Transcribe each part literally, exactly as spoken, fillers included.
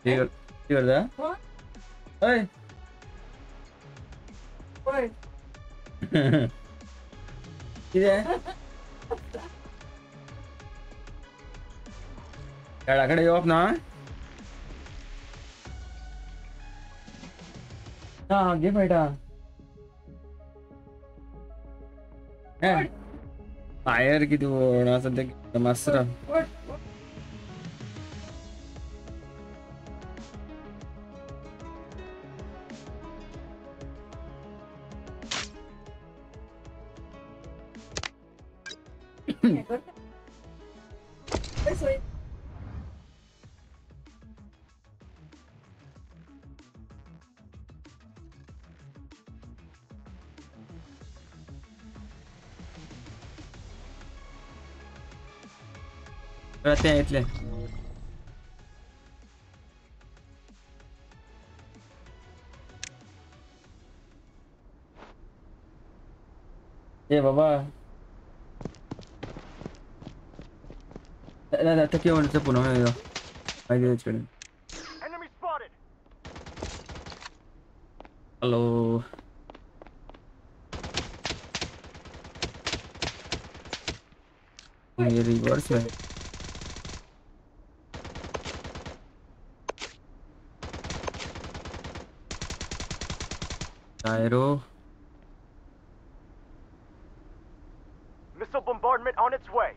ये कर ये कर दा ओए ओए ये यार अकड़े यो अपना हाँ आगे बैठा है फायर की तू ना सद्या मसरा रहते हैं इतने ये बाबा لا لا تكيه ولا تبونه هذا هاي كده हेलो ये रिवर्स है टायरो Missile bombardment on its way.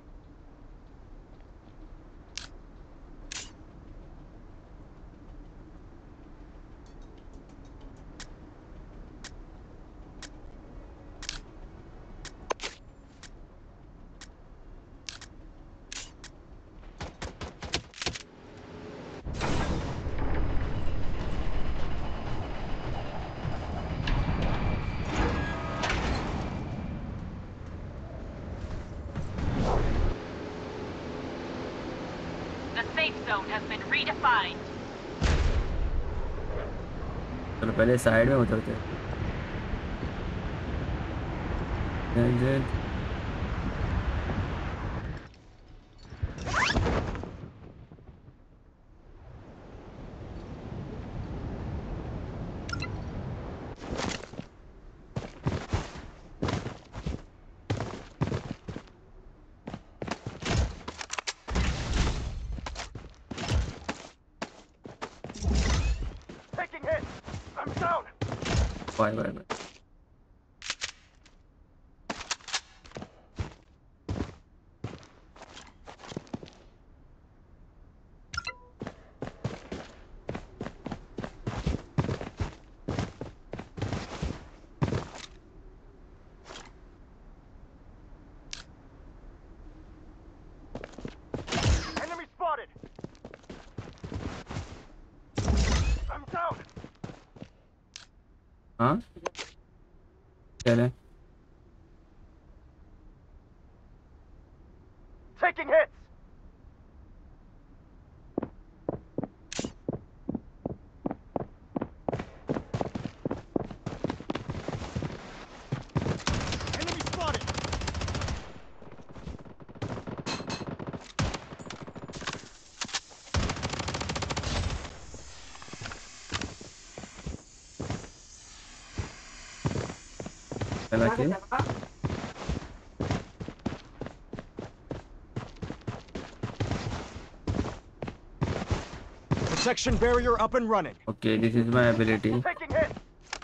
चलो पहले साइड में उतरते हैं bye bye bye Enemy spotted. I'm down. हाँ चले Taking hits. Enemy spotted. चला के Protection barrier up and running. okay this is my ability Taking hits.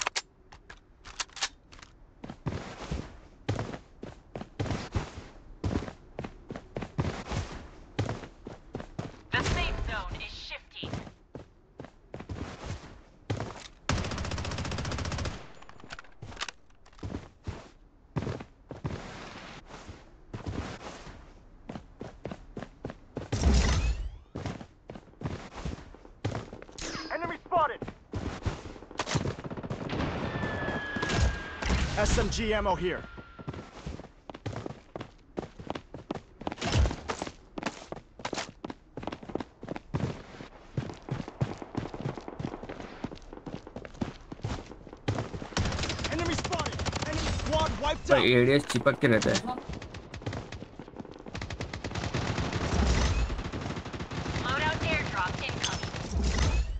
The safe zone is shifting. Enemy spotted. S M G ammo here. Enemy spotted. Enemy squad wiped पर out. ADS चिपक के रहता है Loadout airdrop incoming.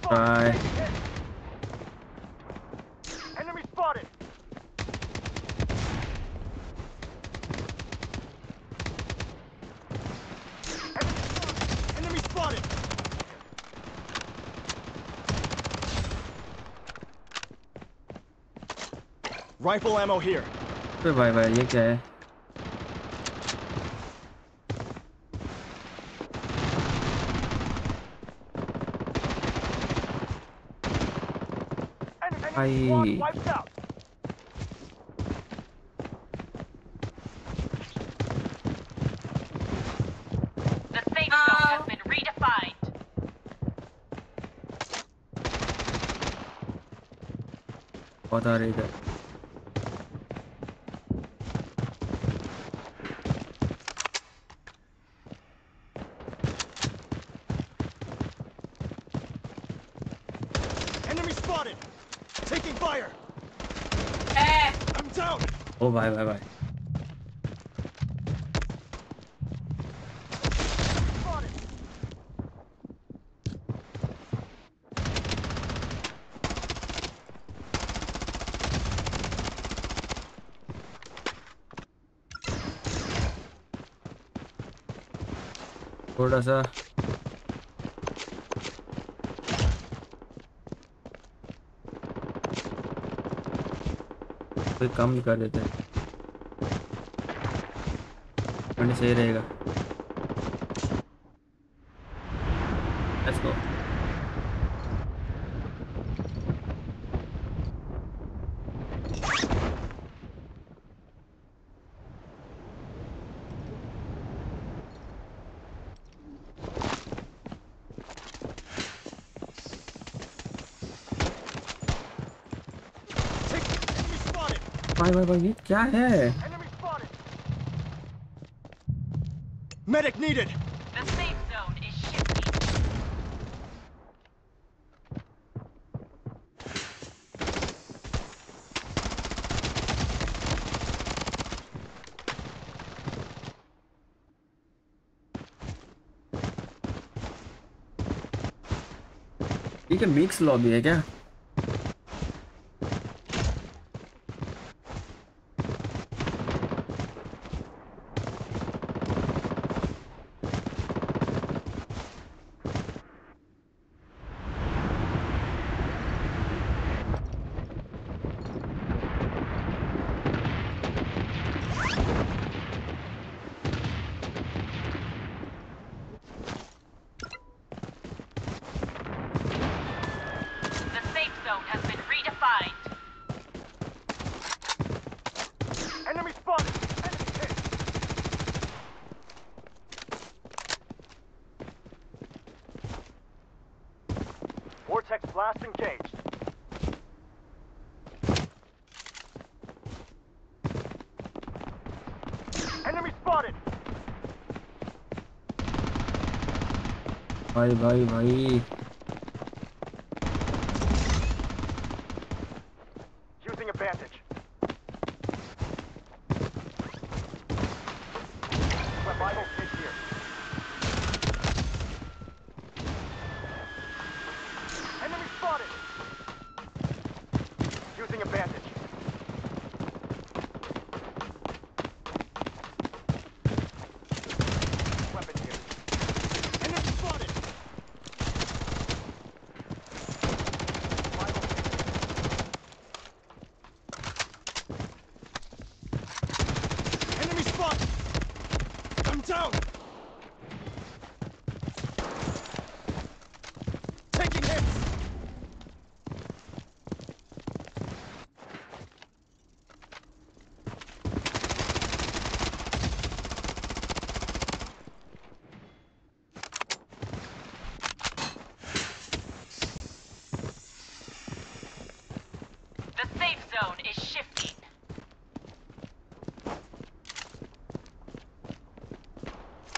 Bye. Taking hit. Enemy spotted. Enemy spotted. Rifle ammo here. अबे भाई भाई ये क्या है? Enemy Aye. squad wiped out. The safe zone has been redefined. बहुत आ रही है. Enemy spotted. Taking fire. I'm down. ओ भाई भाई भाई. Spotted. थोड़ा सा कोई कम कर देते हैं. ठंड सही रहेगा. Let's go. Take. Enemy spotted. भाई भाई भाई ये क्या है? Enemy spotted. Medic needed. The safe zone is shifting. ठीक है, मिक्स लॉबी है क्या? The safe zone has been redefined. Enemy spotted. Enemy hit. Vortex blast engaged. Enemy spotted. भाई भाई भाई Using a bandage. Revival kit here. Enemy spotted. Using a bandage. Weapon here. Enemy spotted. Revival kit. Enemy spotted. I'm down. Taking hits. The safe zone is shifting.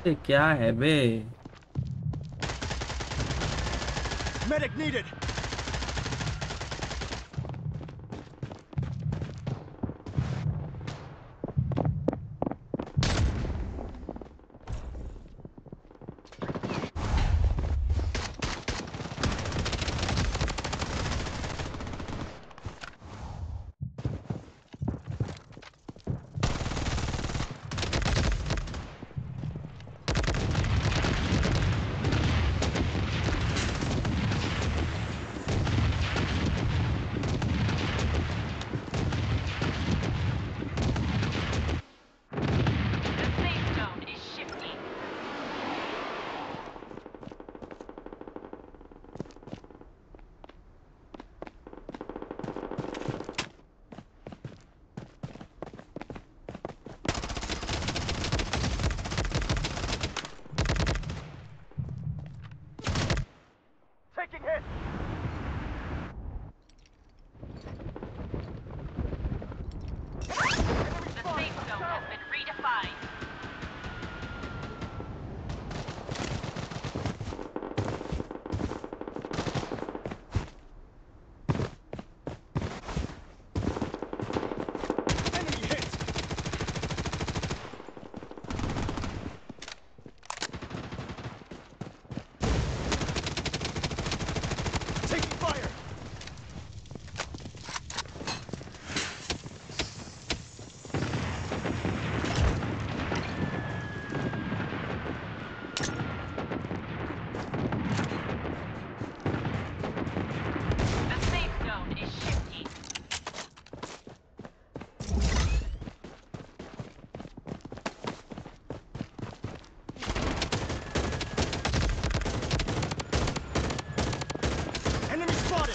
ये क्या है बे? Medic needed. The safe zone is shifting. Taking hit. The safe zone has been redefined. Enemy hit. Taking fire. The safe zone is shifting. Enemy spotted.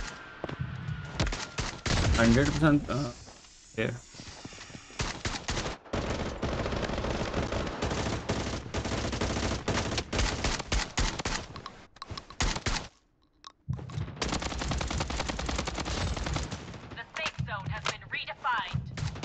Hundred percent. uh, Yeah. The safe zone has been redefined.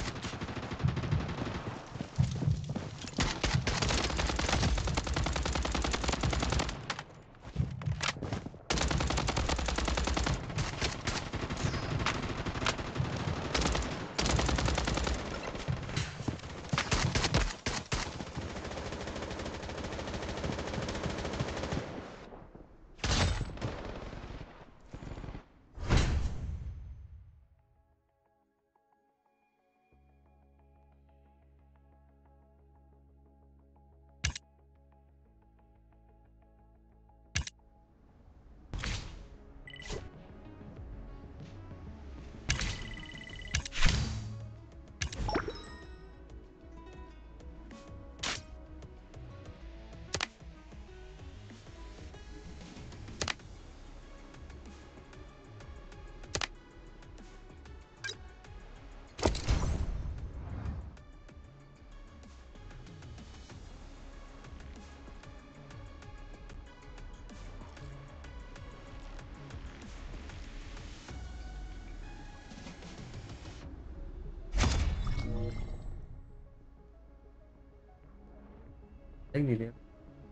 देख नहीं लिया।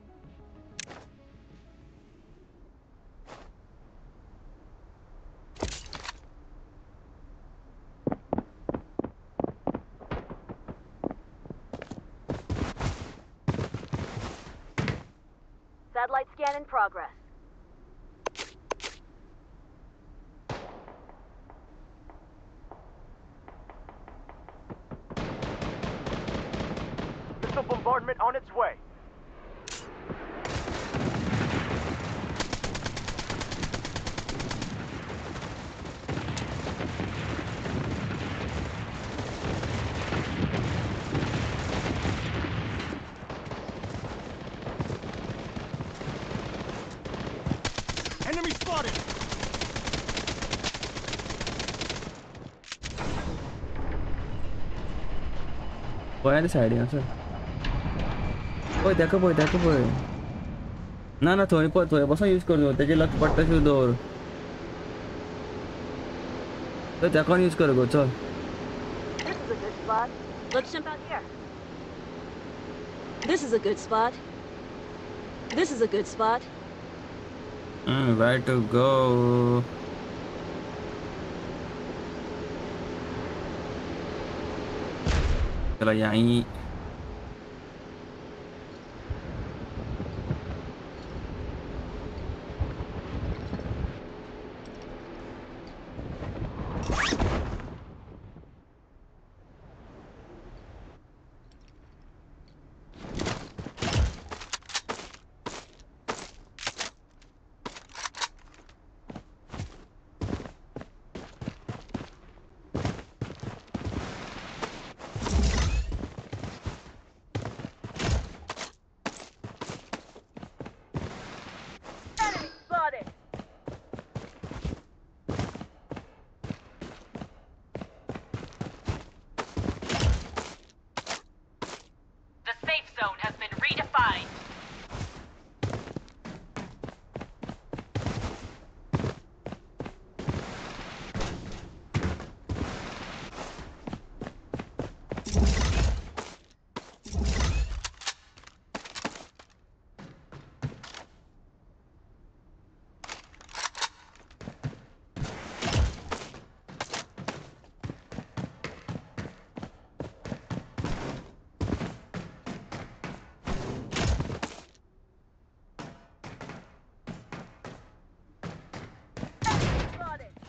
Satellite scan in progress. Missile bombardment on its way. Enemy spotted. Where the side answer? Boy, देखो boy, देखो boy. ना ना थोड़ी पर थोड़ी बस यूज कर दो त्याचे लक पट्टा शोध और तो त्या कोण यूज कर गो चल. This is a good spot. Let's jump out here. This is a good spot. This is a good spot. Hmm, where to go? चलो यहीं. Enemy spotted. The safe zone has been redefined. Spotted.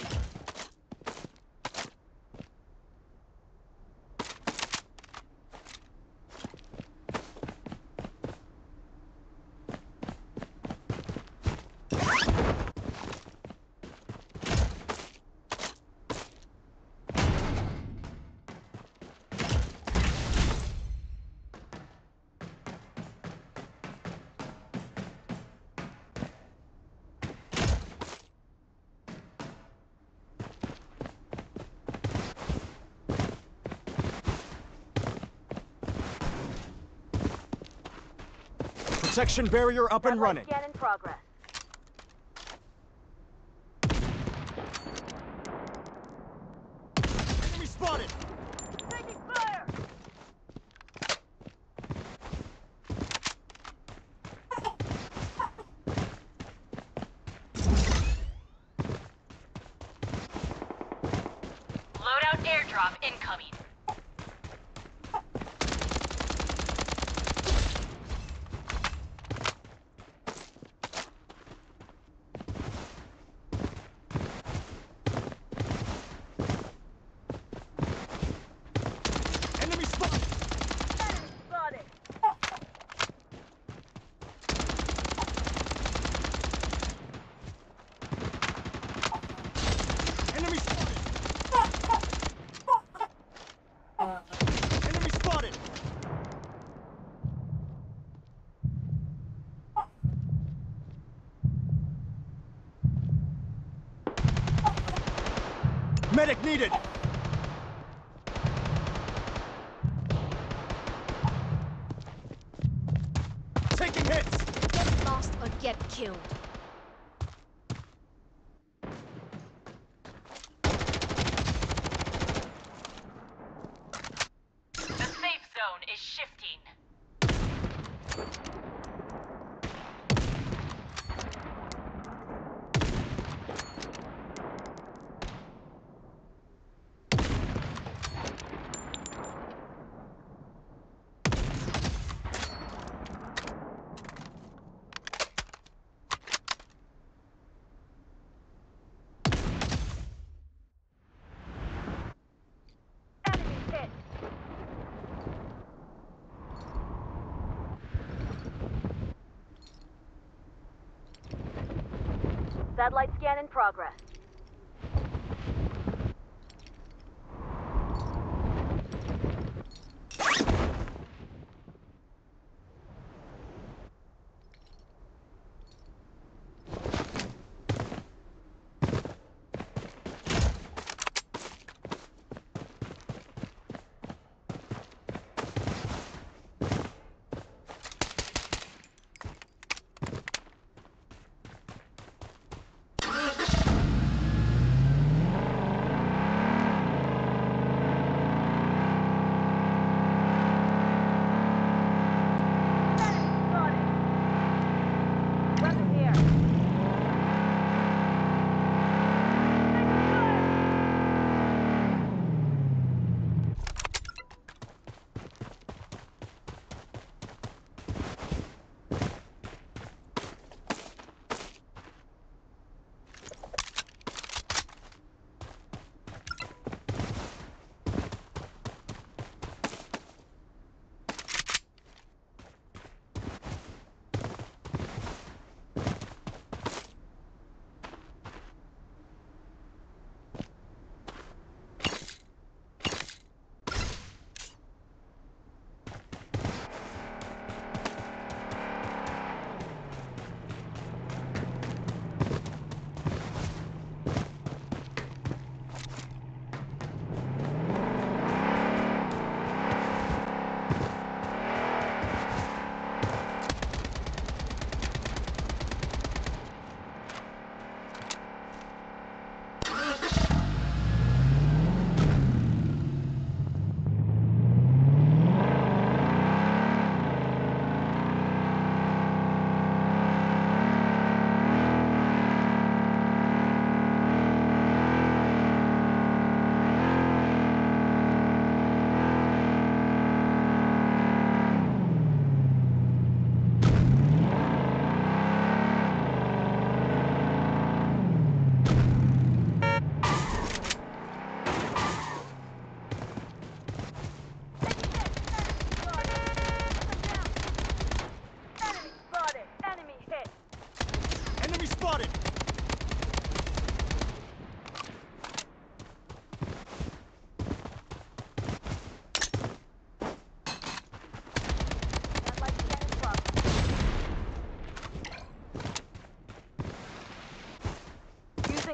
Protection barrier up and Satellite running. scan in progress. Enemy spotted. Taking fire. Loadout airdrop incoming. Enemy spotted. Enemy spotted. Enemy spotted. Enemy spotted. Medic needed. Taking hits. Get lost or get killed. The safe zone is shifting. Enemy hit. Satellite scan in progress.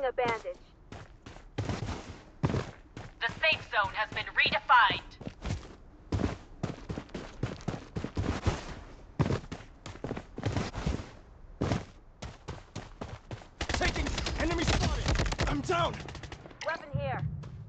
a bandage. The safe zone has been redefined. Taking enemy spotted. I'm down. Weapon here.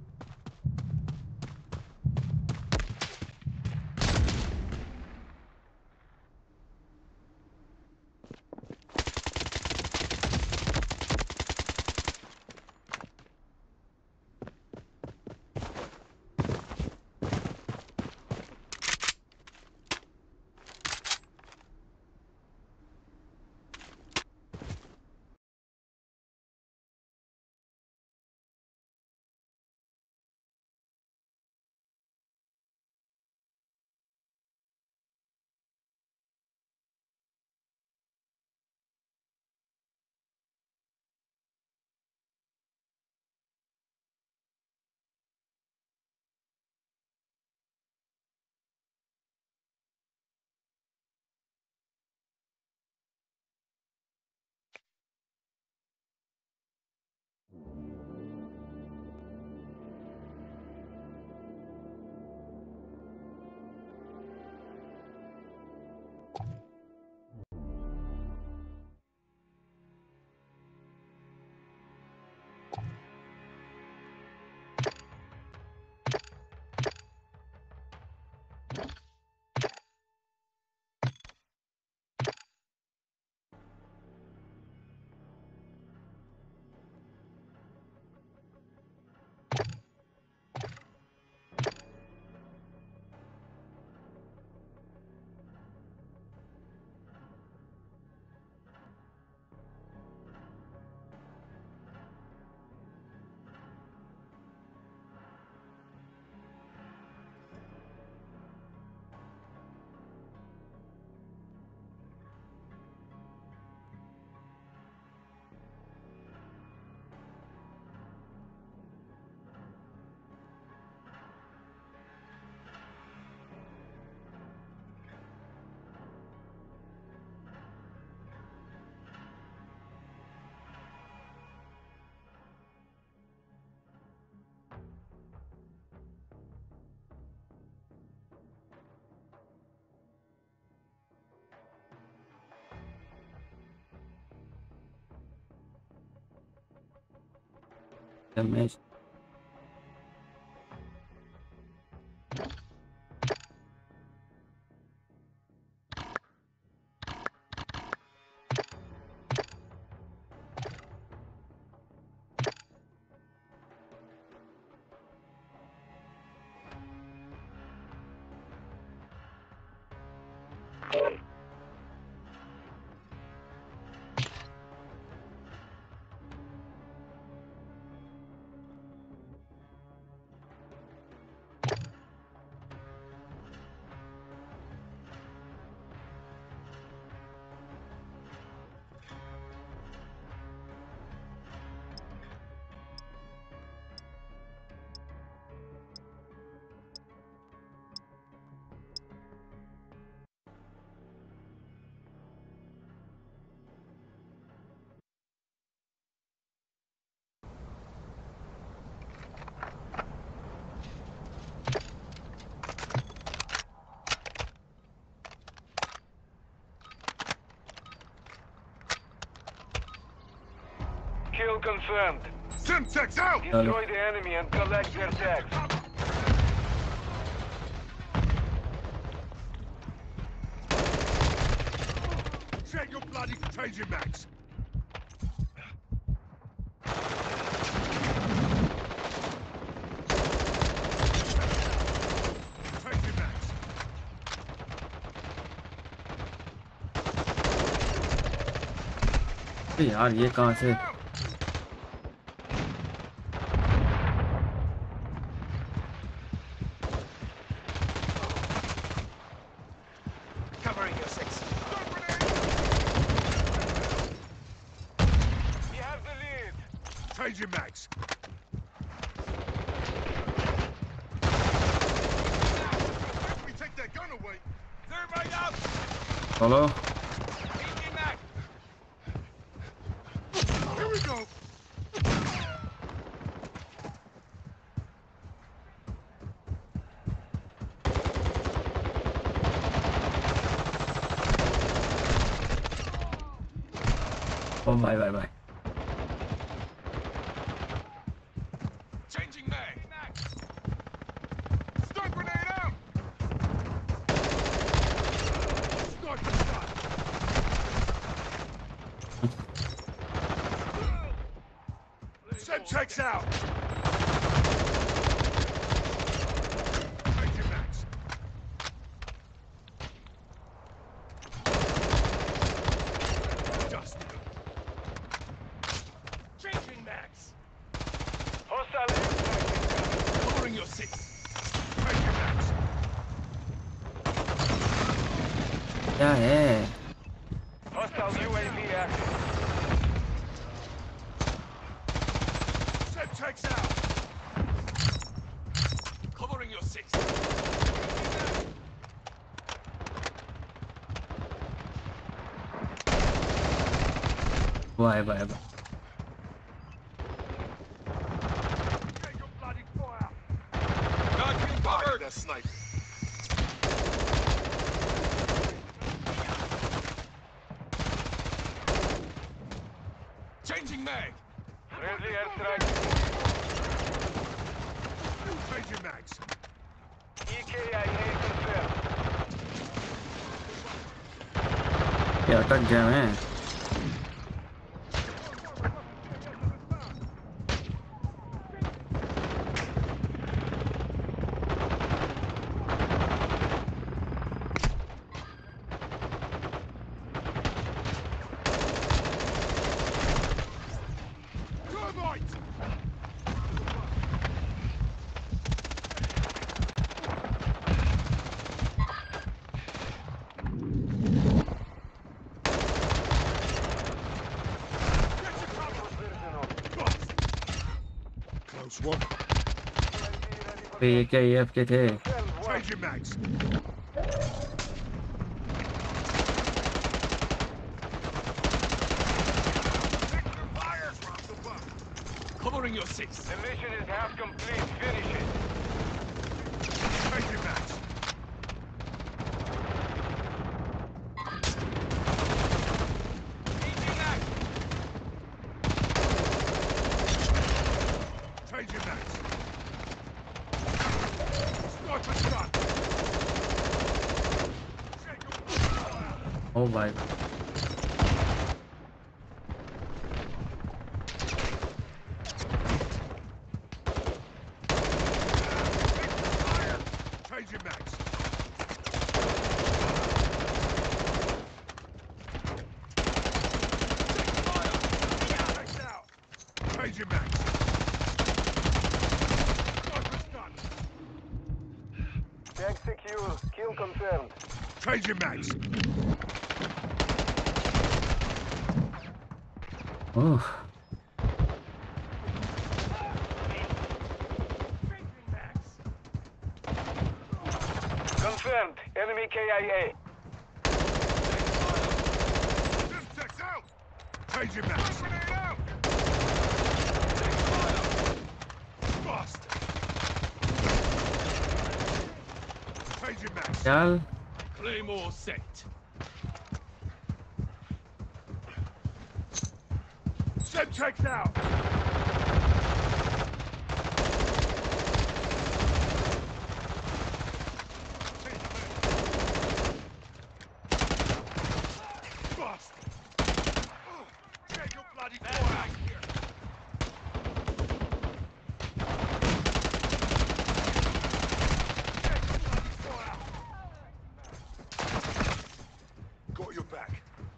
Damage. Kill confirmed. Simtex out! Destroy the enemy and collect their tags. Check your bloody changing mags. Changing mags. अरे यार ये कहाँ से Covering your six. We have the lead. Changing mags. We take their gun away. They're right up. चलो Changing mag. Here we go. ओ भाई भाई भाई Changing mag. Stun grenade out. Sniper shot. Semtex out. Changing mags. Dust. Changing mags. Hostile extract. Covering your six. Changing mags. क्या है Hostile U A V active. Semtex out. Covering your six. भाई भाई भाई Take your bloody fire. Not being covered. That sniper. Changing mag. Friendly airstrike. Changing mags. E K I A confirmed. क्या अटक गया मैं Termite. Close one. पे ये क्या ये के थे Changing mags. Covering your six. The mission is half complete. Finish it. Changing mags. Changing mags. Sniper shot. ओ भाई Changing mags. Mags out. Changing mags. Sniper shot. Tag secure. Kill confirmed. Changing mags. Oh Changing mags. Confirmed. Enemy K I A. Semtex out. Changing mags. Grenade out. Bust. Changing mags. चल Claymore set. Semtex out. Bust. Take your bloody fire. Take your bloody fire. Got your back.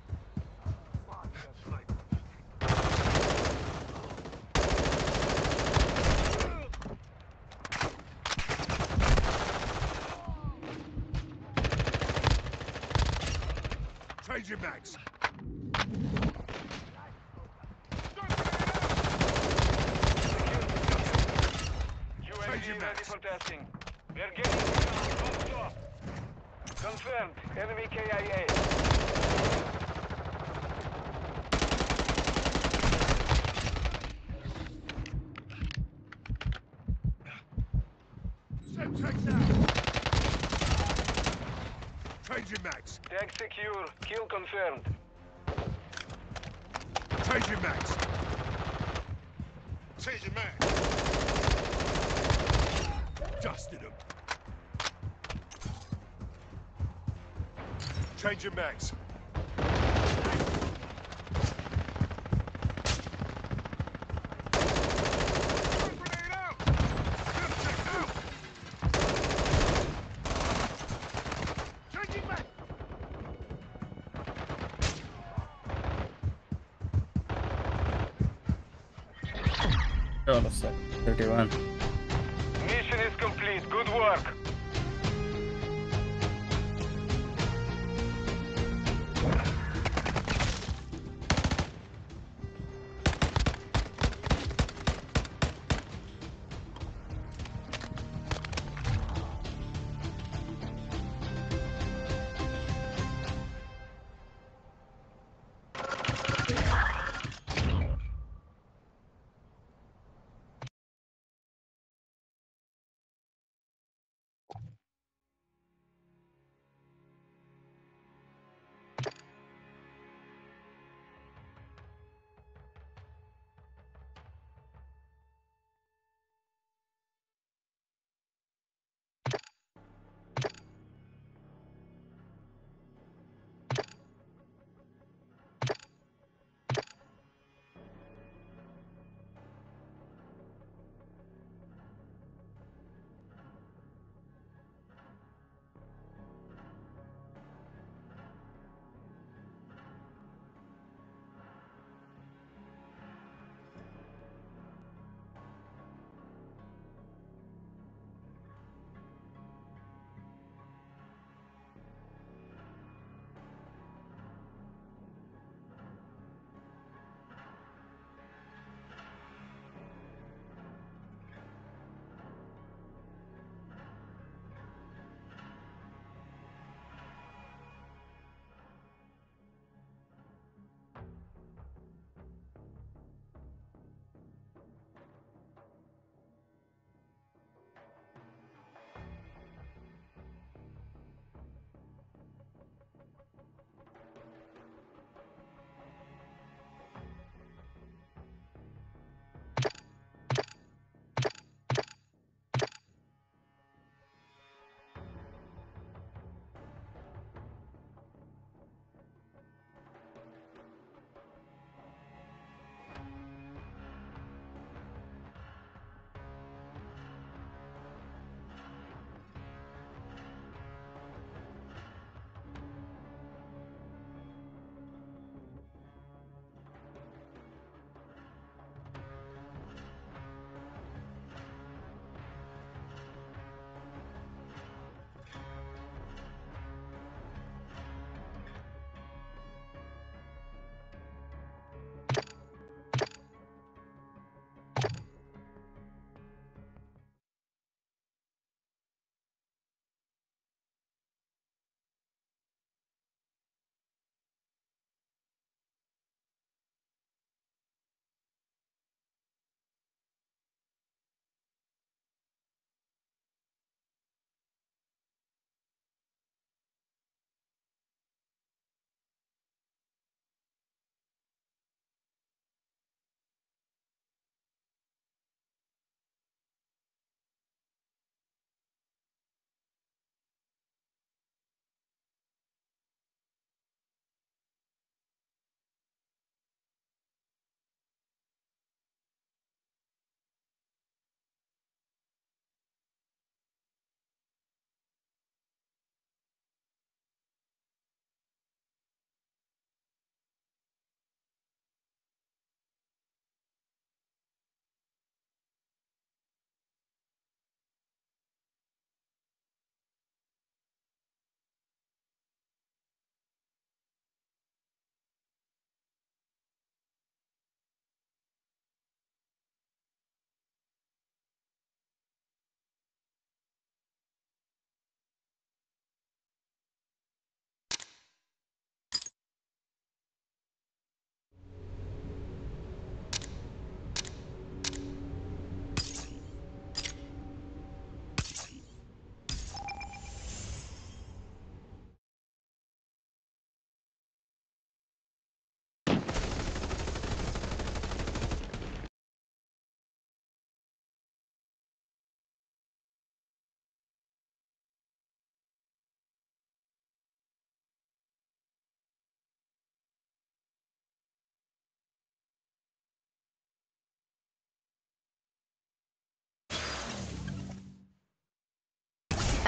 Changing mags. U A V Changing ready mags. for testing. We're getting don't stop. Confirmed. Enemy K I A. Semtex out. Changing mags. Tag secure. Kill confirmed. Changing mags. Changing mags. Dusted him. Changing mags. Grenade out! Dipstick out! Changing mags. चलो sir thirty one Mission is complete. Good work.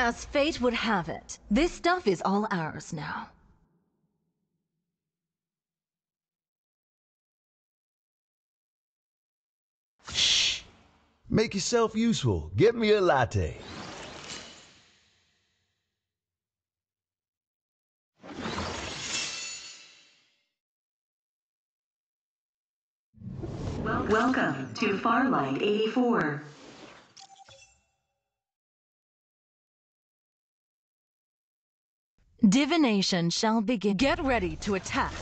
As fate would have it, this stuff is all ours now. Make yourself useful. Get me a latte. Welcome to Farlight eighty-four. Divination shall begin. Get ready to attack.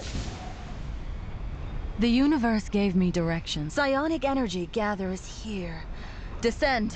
The universe gave me directions. Psionic energy gathers here. Descend.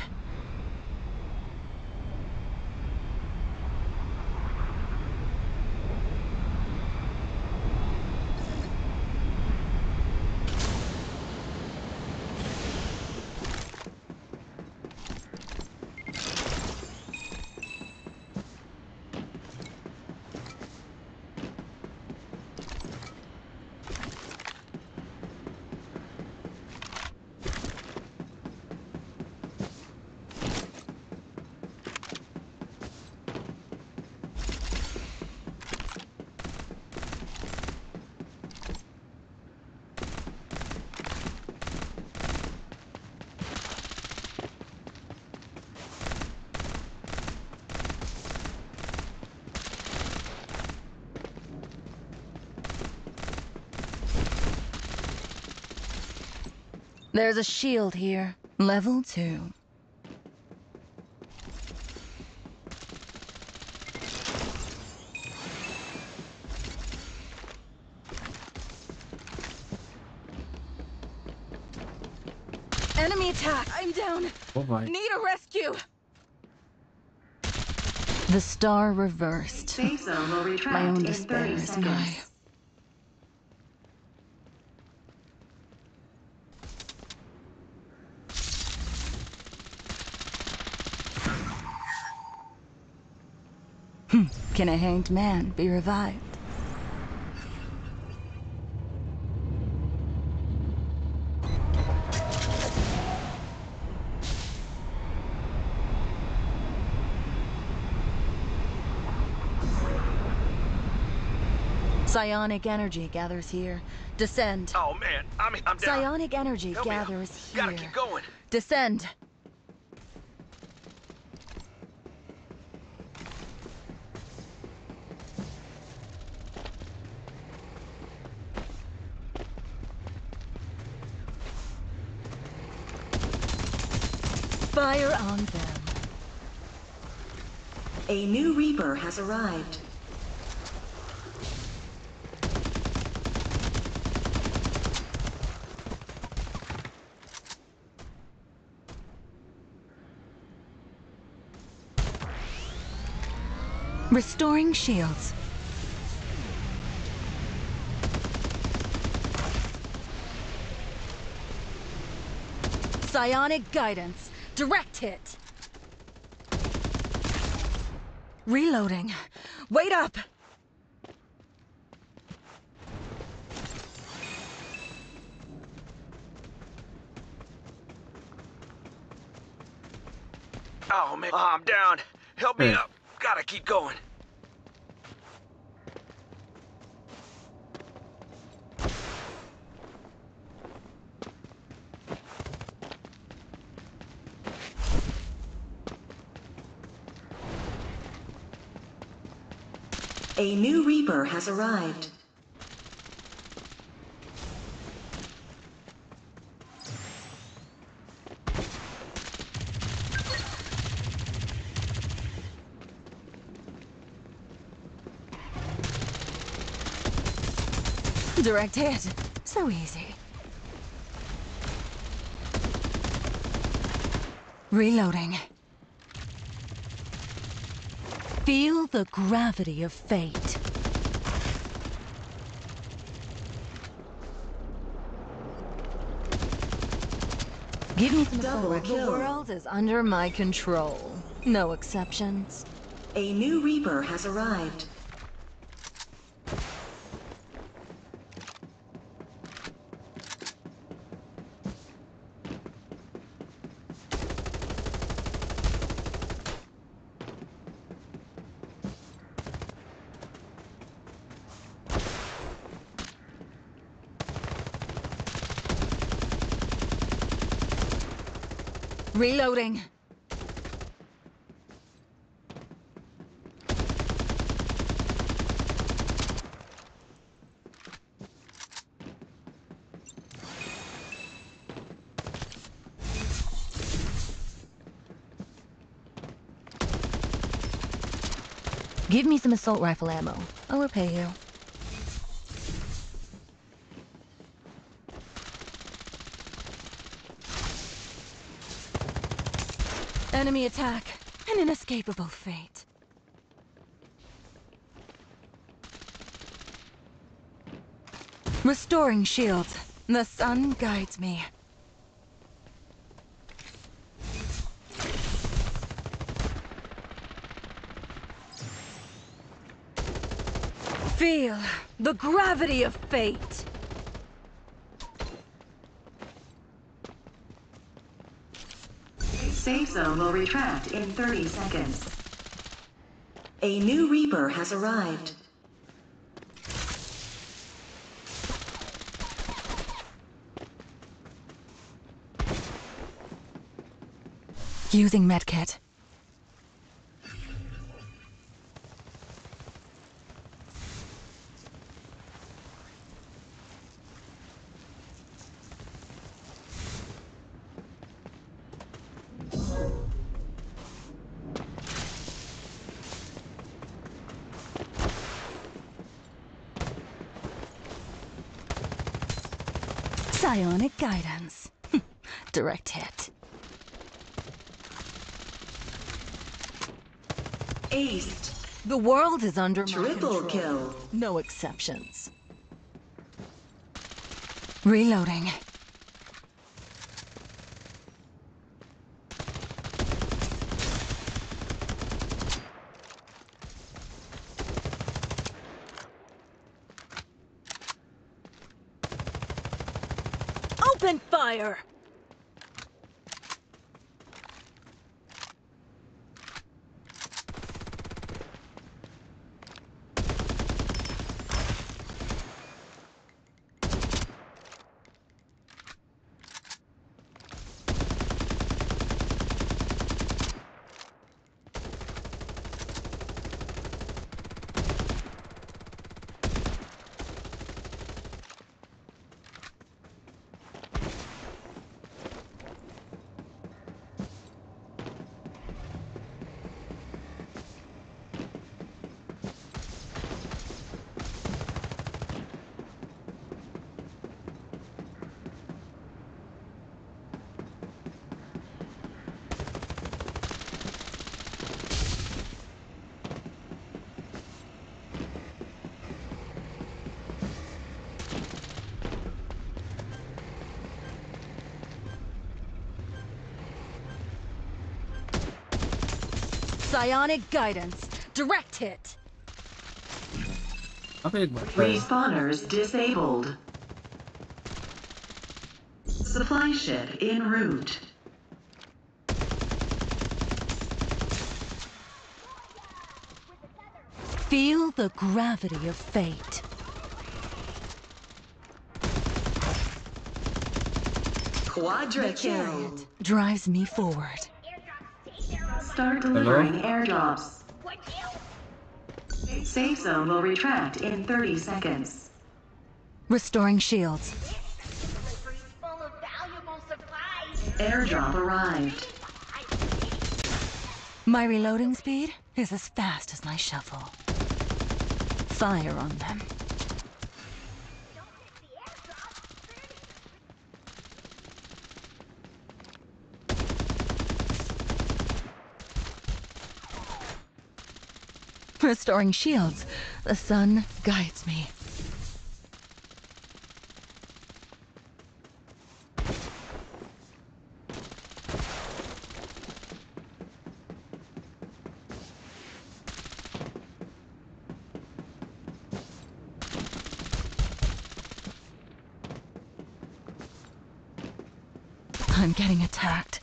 There's a shield here. Level two. Enemy attack! I'm down! Oh my. Need a rescue! The star reversed. Safe zone will retract My own in despair thirty is seconds. my... Hmm. Can a hanged man be revived? Psionic energy gathers here. Descend. Oh man, I'm I'm down. Psionic energy Help me out. gathers Gotta here. keep going. Descend. Fire on them. A new Reaper has arrived. Restoring shields. Psionic guidance. Direct hit. Reloading. Wait up! Oh man, oh, I'm down. Help me Hey. up. Gotta keep going. A new Reaper has arrived. Direct hit. So easy. Reloading. Feel the gravity of fate. Give me some Double forward. The kill. world is under my control. No exceptions. A new Reaper has arrived. Reloading. Give me some assault rifle ammo. I'll repay you. Enemy attack. An inescapable fate. Restoring shields. The sun guides me. Feel the gravity of fate. Safe zone will retract in thirty seconds. A new Reaper has arrived. Using medkit. Psionic guidance. Direct hit. Aced. The world is under my Triple control. kill. No exceptions. Reloading. Open fire! Psionic guidance. Direct hit. यहाँ पे एक बात है। Respawners disabled. Supply ship en route. Feel the gravity of fate. Quadra kill. Drives me forward. Start delivering airdrops. Safe zone will retract in thirty seconds. Restoring shields. Full of valuable supplies. Airdrop arrived. My reloading speed is as fast as my shovel. Fire on them. Restoring shields. The sun guides me. I'm getting attacked.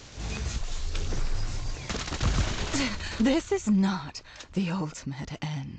This is not the ultimate end.